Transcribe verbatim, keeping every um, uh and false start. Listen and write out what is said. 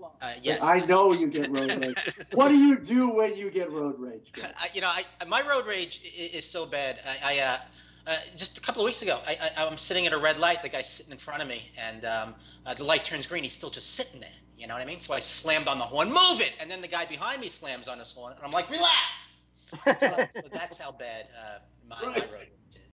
Uh, yes. I know you get road rage. What do you do when you get road rage? I, you know, I, my road rage is, is so bad. I, I uh, uh, just a couple of weeks ago, I, I, I'm sitting at a red light. The guy's sitting in front of me, and um, uh, the light turns green. He's still just sitting there. You know what I mean? So I slammed on the horn, move it, and then the guy behind me slams on his horn, and I'm like, relax. so, so that's how bad uh, my, right. my road rage is.